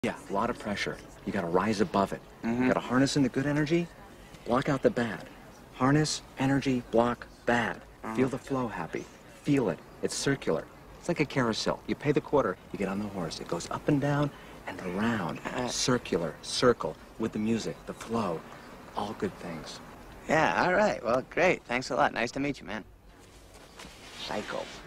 Yeah, a lot of pressure. You gotta rise above it. Mm-hmm. You gotta harness in the good energy, block out the bad. Harness, energy, block, bad. Feel the flow happy. Feel it. It's circular. It's like a carousel. You pay the quarter, you get on the horse. It goes up and down and around. Circular, circle, with the music, the flow. All good things. Yeah, all right. Well, great. Thanks a lot. Nice to meet you, man. Psycho.